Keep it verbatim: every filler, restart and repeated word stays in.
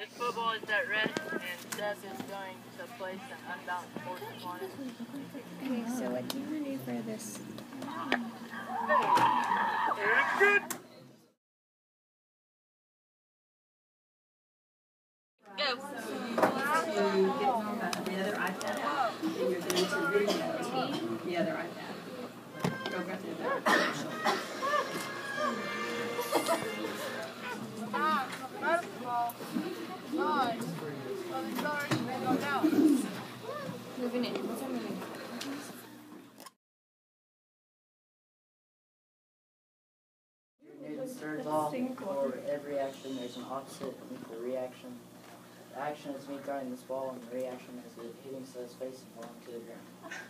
This football is at rest, and Seth is going to place an unbalanced force upon it. Okay, so what do you want to do for this? It's good! Go! So you need to get the other iPad out, and you're going to video the other iPad. Go grab the other iPad. Moving in. What's our moving? Newton's third law, for every action there's an opposite equal reaction. The action is me throwing this ball, and the reaction is it hitting Seth's face and falling to the ground.